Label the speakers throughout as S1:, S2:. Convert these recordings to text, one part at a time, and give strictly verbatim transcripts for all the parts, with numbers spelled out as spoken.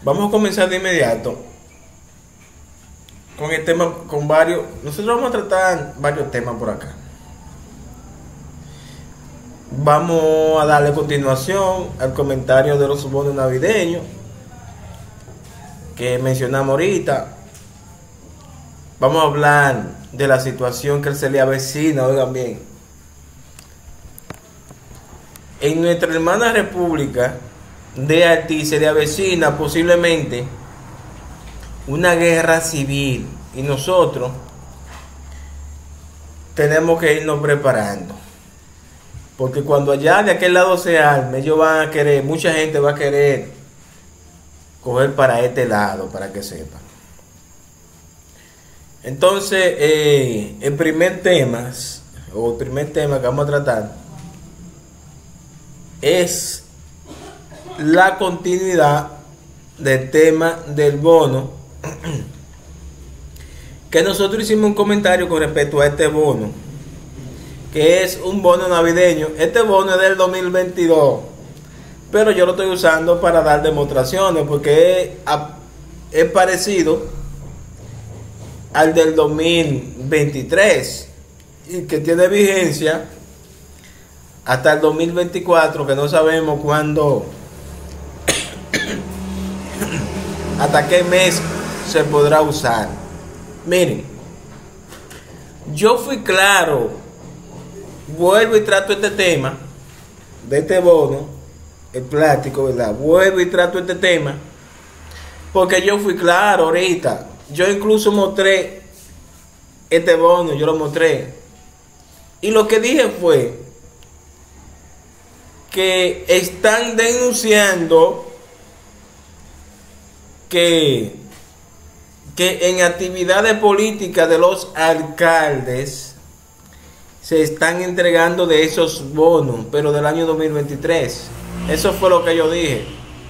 S1: Vamos a comenzar de inmediato con el tema, con varios. Nosotros vamos a tratar varios temas por acá. Vamos a darle continuación al comentario de los bonos navideños que mencionamos ahorita. Vamos a hablar de la situación que se le avecina, oigan bien. En nuestra hermana república de Haití se le avecina posiblemente una guerra civil y nosotros tenemos que irnos preparando, porque cuando allá de aquel lado se arme, ellos van a querer, mucha gente va a querer coger para este lado, para que sepan. Entonces, eh, el primer tema, o el primer tema que vamos a tratar es la continuidad del tema del bono, que nosotros hicimos un comentario con respecto a este bono, que es un bono navideño. Este bono es del dos mil veintidós, pero yo lo estoy usando para dar demostraciones, porque es, es parecido al del dos mil veintitrés y que tiene vigencia hasta el dos mil veinticuatro, que no sabemos cuándo, hasta qué mes se podrá usar. Miren, yo fui claro, vuelvo y trato este tema de este bono, el plástico, ¿verdad? Vuelvo y trato este tema porque yo fui claro ahorita. Yo incluso mostré este bono, yo lo mostré. Y lo que dije fue que están denunciando que, que en actividades políticas de los alcaldes se están entregando de esos bonos, pero del año dos mil veintitrés. Eso fue lo que yo dije.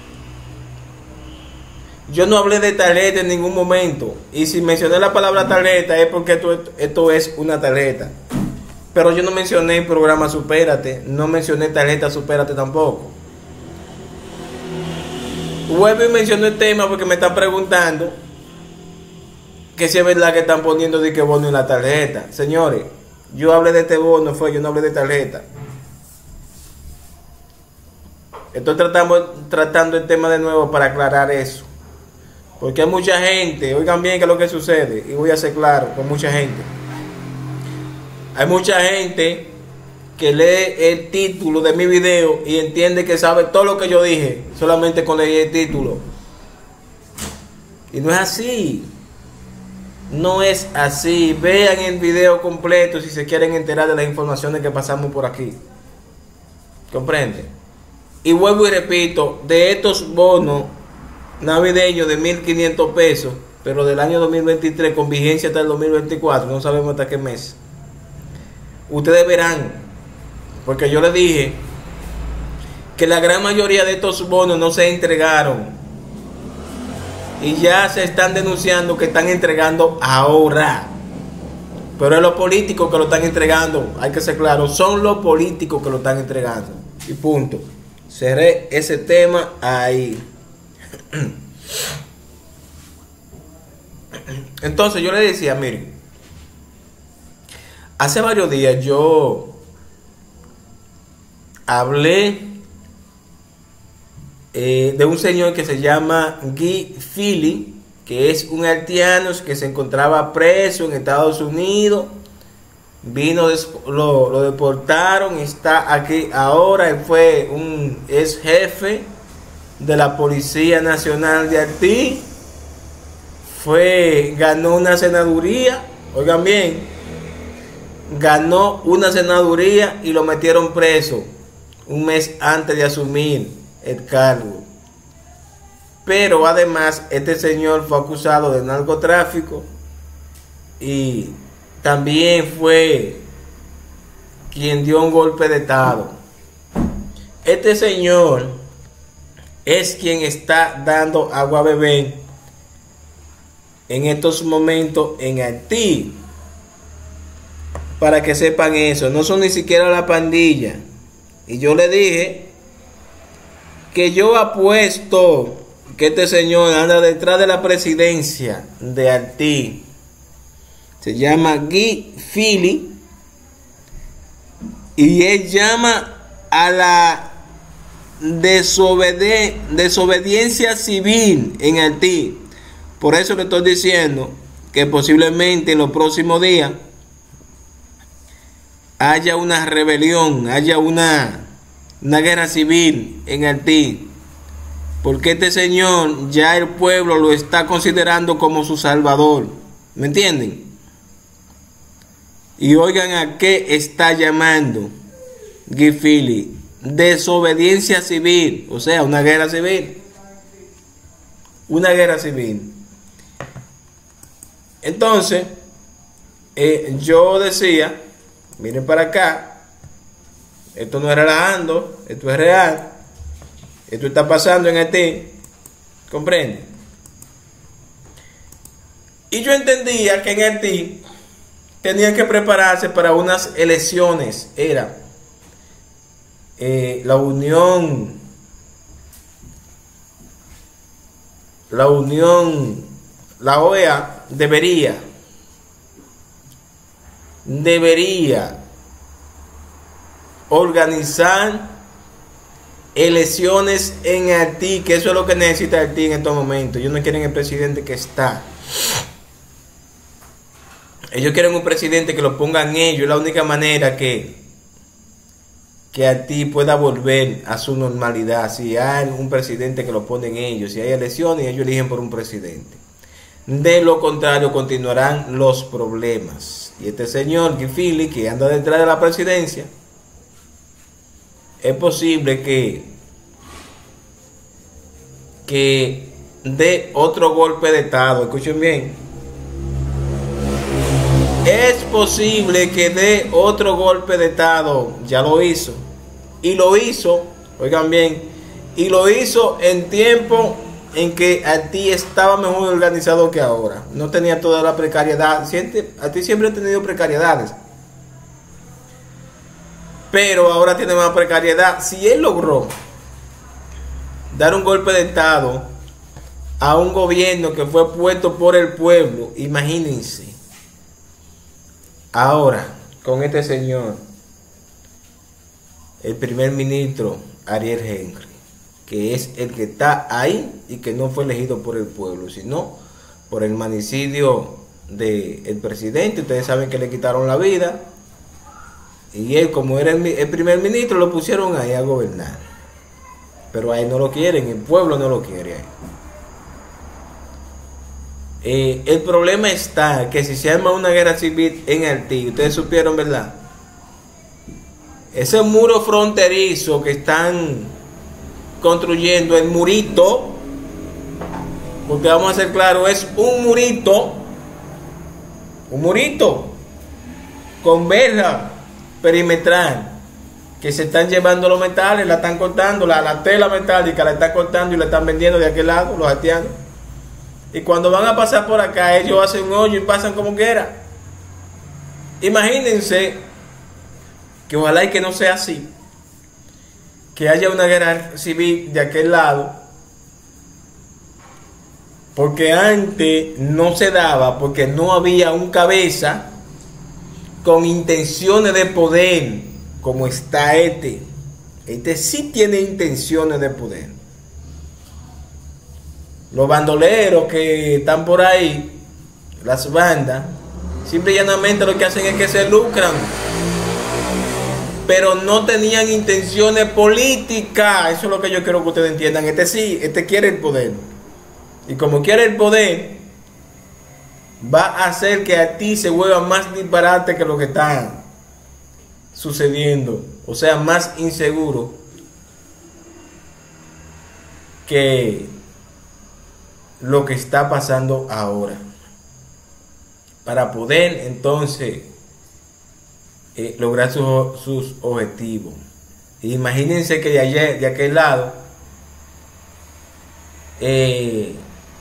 S1: Yo no hablé de tarjeta en ningún momento. Y si mencioné la palabra tarjeta es porque esto, esto es una tarjeta. Pero yo no mencioné el programa Supérate. No mencioné tarjeta Supérate tampoco. Vuelvo y menciono el tema porque me están preguntando que si es verdad que están poniendo de que bono en la tarjeta. Señores, yo hablé de este bono, fue, yo no hablé de tarjeta. Estoy tratando, tratando el tema de nuevo para aclarar eso. Porque hay mucha gente, oigan bien qué es lo que sucede, y voy a ser claro con mucha gente. Hay mucha gente que lee el título de mi video y entiende que sabe todo lo que yo dije, solamente con leer el título. Y no es así. No es así. Vean el video completo si se quieren enterar de las informaciones que pasamos por aquí. ¿Comprende? Y vuelvo y repito, de estos bonos navideños de mil quinientos pesos, pero del año dos mil veintitrés con vigencia hasta el dos mil veinticuatro, no sabemos hasta qué mes. Ustedes verán, porque yo les dije que la gran mayoría de estos bonos no se entregaron y ya se están denunciando que están entregando ahora. Pero es los políticos que lo están entregando, hay que ser claro, son los políticos que lo están entregando. Y punto. Cerré ese tema ahí. Entonces yo le decía, miren, hace varios días yo hablé eh, de un señor que se llama Guy Philly, que es un haitiano que se encontraba preso en Estados Unidos. Vino, lo, lo deportaron, está aquí ahora. Él fue un ex jefe de la Policía Nacional de Haití. Fue, ganó una senaduría, oigan bien, ganó una senaduría y lo metieron preso un mes antes de asumir el cargo. Pero además este señor fue acusado de narcotráfico y también fue quien dio un golpe de estado. Este señor es quien está dando agua a beber en estos momentos en Haití. Para que sepan eso, no son ni siquiera la pandilla. Y yo le dije que yo apuesto que este señor anda detrás de la presidencia de Haití. Se llama Guy Fili. Y él llama a la desobede desobediencia civil en Haití. Por eso le estoy diciendo que posiblemente en los próximos días haya una rebelión, haya una, una guerra civil en Haití. Porque este señor ya el pueblo lo está considerando como su salvador. ¿Me entienden? Y oigan a qué está llamando Guy Fili: desobediencia civil, o sea, una guerra civil. Una guerra civil. Entonces, eh, yo decía, miren para acá, esto no es relajando, esto es real. Esto está pasando en Haití, ¿comprende? Y yo entendía que en Haití tenían que prepararse para unas elecciones. Era eh, la unión, la unión, la O E A debería, debería organizar elecciones en Haití, que eso es lo que necesita Haití en estos momentos. Ellos no quieren el presidente que está. Ellos quieren un presidente que lo pongan ellos. Es la única manera que que Haití pueda volver a su normalidad. Si hay un presidente que lo ponen ellos, si hay elecciones, ellos eligen por un presidente. De lo contrario, continuarán los problemas. Y este señor Guy Fili, que anda detrás de la presidencia, es posible que que dé otro golpe de estado. Escuchen bien. Es posible que dé otro golpe de estado. Ya lo hizo. Y lo hizo, oigan bien, y lo hizo en tiempo en que Haití estaba mejor organizado que ahora. No tenía toda la precariedad. Haití siempre ha tenido precariedades, pero ahora tiene más precariedad. Si él logró dar un golpe de estado a un gobierno que fue puesto por el pueblo, imagínense ahora con este señor, el primer ministro Ariel Henry, que es el que está ahí y que no fue elegido por el pueblo, sino por el manicidio del presidente. Ustedes saben que le quitaron la vida. Y él, como era el, el primer ministro, lo pusieron ahí a gobernar. Pero a él no lo quieren, el pueblo no lo quiere. Eh, el problema está que si se arma una guerra civil en Haití, ustedes supieron, ¿verdad? Ese muro fronterizo que están construyendo, el murito, porque vamos a ser claros, es un murito, un murito con verja perimetral, que se están llevando los metales, la están cortando, la, la tela metálica la están cortando y la están vendiendo de aquel lado, los haitianos. Y cuando van a pasar por acá, ellos hacen un hoyo y pasan como quiera. Imagínense que ojalá y que no sea así, que haya una guerra civil de aquel lado, porque antes no se daba, porque no había un cabeza con intenciones de poder como está este. Este sí tiene intenciones de poder. Los bandoleros que están por ahí, las bandas, simple y llanamente lo que hacen es que se lucran, pero no tenían intenciones políticas. Eso es lo que yo quiero que ustedes entiendan. Este sí, este quiere el poder, y como quiere el poder, va a hacer que a ti se vuelva más disparate que lo que está sucediendo, o sea, más inseguro que lo que está pasando ahora, para poder entonces eh, lograr sus, sus objetivos. Imagínense que de, ayer, de aquel lado eh,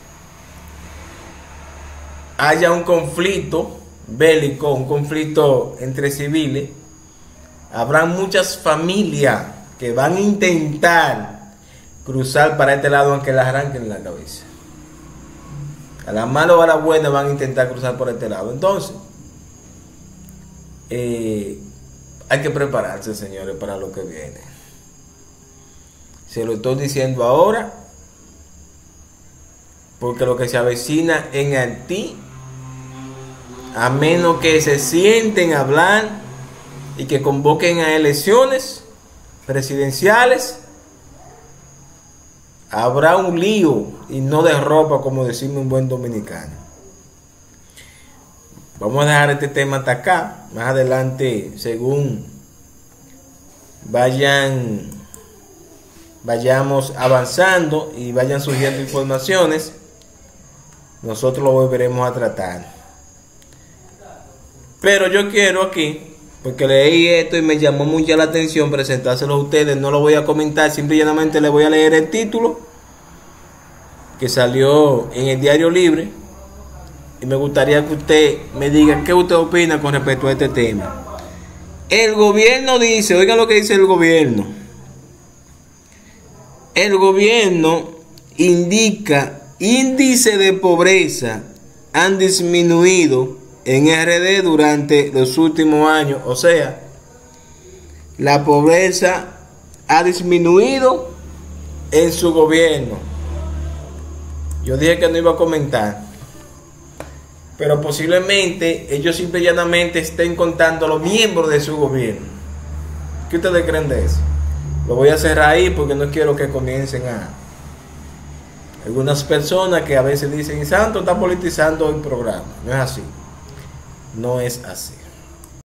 S1: haya un conflicto bélico, un conflicto entre civiles. Habrá muchas familias que van a intentar cruzar para este lado aunque las arranquen en la cabeza. A la mala o a la buena van a intentar cruzar por este lado. Entonces, eh, hay que prepararse, señores, para lo que viene. Se lo estoy diciendo ahora, porque lo que se avecina en Haití, a menos que se sienten a hablar y que convoquen a elecciones presidenciales, habrá un lío y no de ropa, como decimos un buen dominicano. Vamos a dejar este tema hasta acá. Más adelante, según vayan vayamos avanzando y vayan surgiendo informaciones, nosotros lo volveremos a tratar. Pero yo quiero aquí, porque leí esto y me llamó mucho la atención, presentárselo a ustedes. No lo voy a comentar, simplemente les voy a leer el título que salió en el Diario Libre, y me gustaría que usted me diga qué usted opina con respecto a este tema. El gobierno dice, oigan lo que dice el gobierno. El gobierno indica índice de pobreza han disminuido en R D durante los últimos años. O sea, la pobreza ha disminuido en su gobierno. Yo dije que no iba a comentar, pero posiblemente ellos simple y llanamente estén contando a los miembros de su gobierno. ¿Qué ustedes creen de eso? Lo voy a cerrar ahí porque no quiero que comiencen a algunas personas que a veces dicen, Santo está politizando el programa. No es así. No es así.